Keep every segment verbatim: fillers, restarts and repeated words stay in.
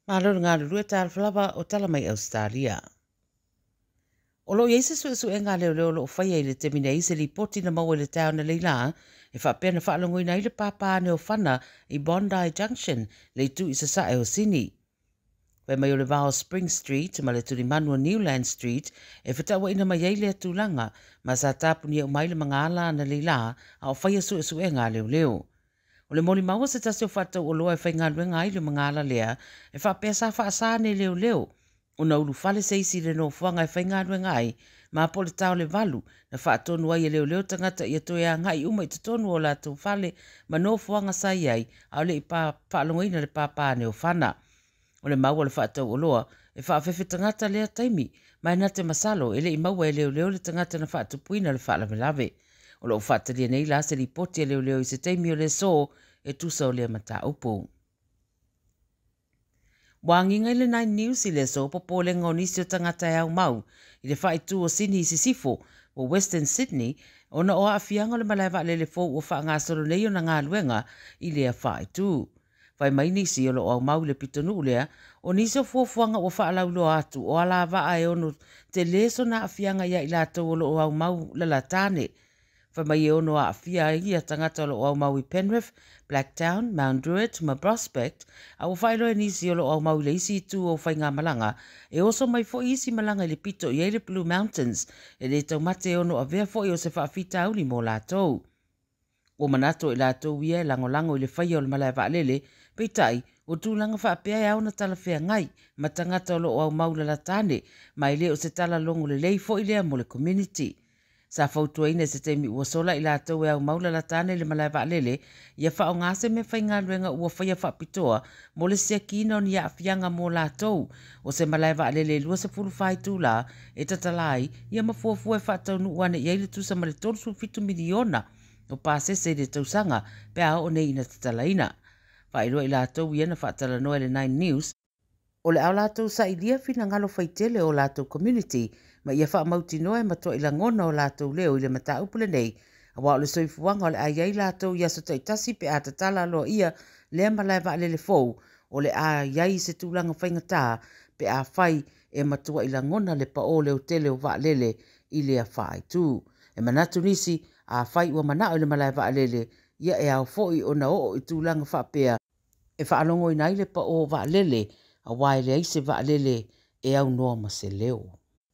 Malo ngā rurua tāra whalawa o tala mai Ausetalia. O lo yeise su su e ngā leo leo lo whaia i le te mine ise li poti na mau i le tau na leila, e whapea na whaalongo i na i le pāpā ne o whana i Bondi Junction, le tu i sa e o Sini. Wai mai o le Vao Spring Street, ma le turi manua Newland Street, e whatawa ina mai ei le tūlanga, ma sa tāpuni e o mai le mga ala na leila, a o whaia su su e ngā leo leo. O le moli maua se tasi o whatau o loa e whai ngā luenga ai le mga ala lea, e whapea sa whaasa ne leo leo. O na ulu whale se isi le no fuanga e whai ngā luenga ai, ma po le tau le valu, na whaatonu ai e leo leo tangata i atoe a ngai uma i tatonu o la tau whale, ma no fuanga sai ai, au le i pā whaalongoina le pāpā ne o whana. O le maua le whaatau o loa, e whaafefe tangata lea taimi, mai na te masalo, e le i maua e leo leo le tangata na whaatupuina le whaalame lave. O lo whaatalia nei la se li poti e leo leo i se taimi o le so, e tusa o lea mata upo. Wanginga i le Nine News i le so popo le ngonisi o tangata e au mau, i le whaitu o Sini i Sisifo, o Western Sydney, o na oa afianga le malaiva le le fōu o wha ngā soro nei o na ngā luenga i lea whaitu. Whai mai nisi o lo au mau le pitonu lea, o nisi o fuafuanga o wha alaulo atu, o ala waa e ono te leso na afianga ia i lato o lo au mau la tane. Whai mai e ono a afia i a tangata o lo au mau i Penrith, Blacktown, Mount Druitt, ma Prospect, a o whaelo e nisi o lo au mau le isi tu o whai ngā malanga, e oso mai fo isi malanga i le pito i le Blue Mountains, e le tau mate ono a vea fo i o se whaafita auli mo lātou. O manato i lātou ia e lango lango i le whai o le malai waalele, peitai, o tūlanga whaapea e au na tala whea ngai, ma tangata o lo au mau la tane, mai le o se tala longo le lei fo i lea mo le community. Sa fautua ina se teimi ua sola i lātou e au maula la tāne le malai waalele, ia whao ngase me whai ngā ruenga ua whaia whaapitoa, mo le sea kina o ni a whianga mo lātou, o se malai waalele lua se fulu whai tūla, e tatalai, ia mafuafua e whaatau nu uane i eile tusa ma le tolu fitu miliona, o pāse se le tausanga, pe a o nei ina tatalaina. Whailua i lātou ia na whaatala noa le Nine News, o le au lātou sa i lia fina ngalo whaitele o lātou community, ma ia wha mauti noa e matua i la ngona o lātou leo i le mata upule nei, a wā o le soifuanga o le ai ai lātou ia so taitasi pe a tatala loa ia lea malai wa le le fou, o le a iai se tūlanga whaingatā pe a whai e matua i la ngona le pa o leo tele o wa lele i lea whai tū. E manatu nisi a whai ua mana o le malai wa lele, ia e au foi o na o i tūlanga whapea, e whaalongo i nai le pa o wa lele, a wai le aise wa lele e au noa ma se leo.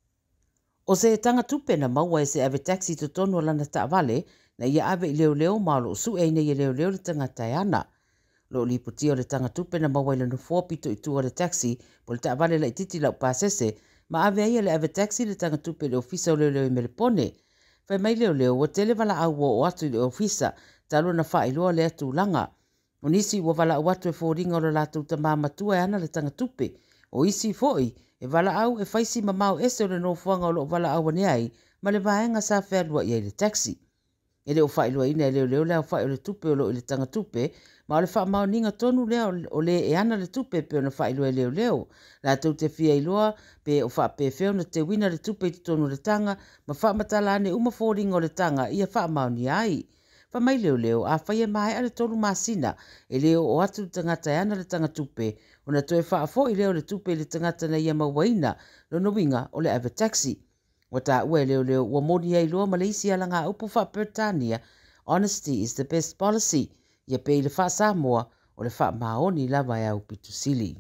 O se tanga tupe na maua e se ave taxi to tono lana ta vale, na ia ave i leo leo malo su e nei leo leo le tanga taiana. Lo li puti o le tanga tupe na maua i lano fuapito i tua le taxi, po le ta vale la ititi lau pasese, ma ave ai le ave taxi le tanga tupe le ofisa o leo leo i melepone. Fai mai leo leo, o tele vala au o atu i le ofisa, talo na faa iloa le atu langa. O nisi ua vala au atu e fōringa o le lātou ta māmatua e ana le tanga tupe, o isi foi, e vala au e faisi mamau ese o le no fuanga o lo vala au ane ai, ma le vaenga sa whea lua i le taxi. E leo whai lua ina e leo leo leo whai o le tupe o lo i le tanga tupe, ma o le wha mau ninga tonu leo o le e ana le tupe pe o na whai lua i leo leo. La tau te fia i loa, pe o wha pe feo na te wina le tupe i tonu le tanga, ma wha matala ane uma fōringa o le tanga ia wha mau ni ai. Wha mai leo leo, a whaia mai ale tolu masina, e leo o atu tangata e ana le tanga tupe, o na toe wha afo i leo le tupe le tangata na ia mawaina, lo no winga o le ave taxi. Wa ta ue leo leo, wa moni ai loa Malaysia la ngā upu wha Britania, honesty is the best policy, ia pe i le wha Samoa, o le wha maoni la vai au pitusili.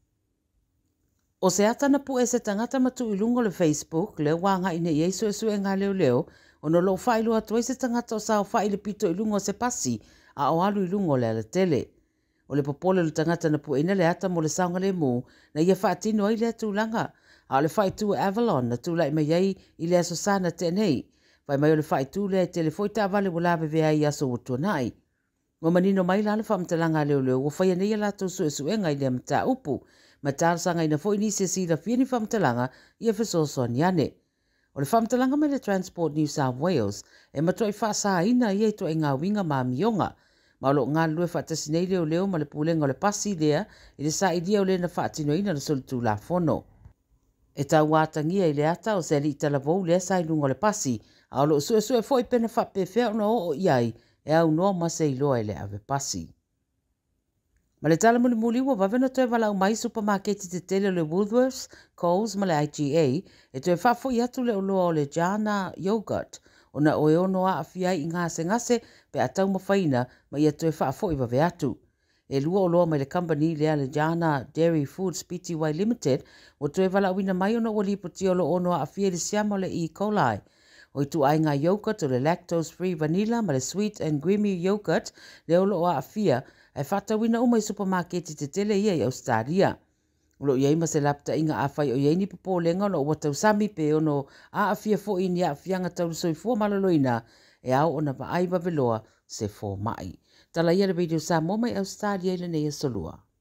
O se atana pu e se tangata matu i lungo le Facebook, leo wanga ine i eiso e sue ngā leo leo, o no lo whailo atu e se tangata o sao whaile pito i lungo se pasi, a o alu i lungo le ala tele. O le popole le tangata na pu ina le ata mo le saunga le mu, na ia whaatino ai le atu langa, a o le whaitu e Avalon na tūlai mai ai i le aso sana te nei, vai mai o le whaitu le telefoi ta vale wala vea i aso utua nai. Mo manino mai la le whamtalanga leo leo, o whaia nei la tau sue suenga i le mta upu, ma tārsanga ina fo inisi si la fieni whamtalanga i e whesoso aniane. O le whamtalanga mai le Transport New South Wales, e matua i whaasa ina i eito e ngā winga ma mionga. Ma lo ngā lue whaatasi nei leo leo ma le pulenga o le pasi lea, i le sa idia o le na whaatino ina na solitu la fono. E tau wātangia i le ata o se li tala vou lea sa ilunga o le pasi, a o lo sue sue fo i pena whapewhea o na o o iai, e au noa ma se iloa i le ave pasi. Ma le tala muli muli ua wawena toe wala o mai supermarketi te tele le Woolworths, Coles ma le I G A e toe whafo i atu le oloa o le Jana yogurt o na oe ono a awhiai i ngase ngase pe atau mawhaina ma ia toe whafo i wawe atu. E lua oloa mai le company lea le Jana Dairy Foods Pty Limited o toe wala wina mai ono o lipoti o lo ono a awhiai le siamo le E. coli. O i tu ai ngā yogurt o le lactose free vanilla ma le sweet and creamy yogurt le olo o a awhia e whata wina umai supermarketi te tele ia i Ausetalia. Ulo iei ma se lapta inga awhai o iei ni popo lenga no ua tau sami pe ono a awhia fo i ni a awhianga tau soi fua maloloina e au ona va aiva veloa se fo mai. Tala ia le video Samoa mai Ausetalia i le nei solua.